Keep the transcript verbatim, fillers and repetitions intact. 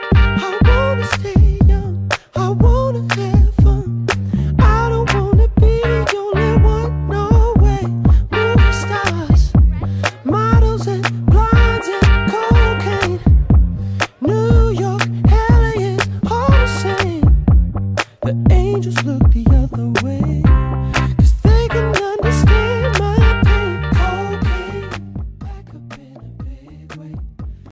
I wanna stay young, I wanna have fun. I don't wanna be the only one, no way. Movie stars, models and blondes and cocaine. New York, L A is all the same. The angels look the other way.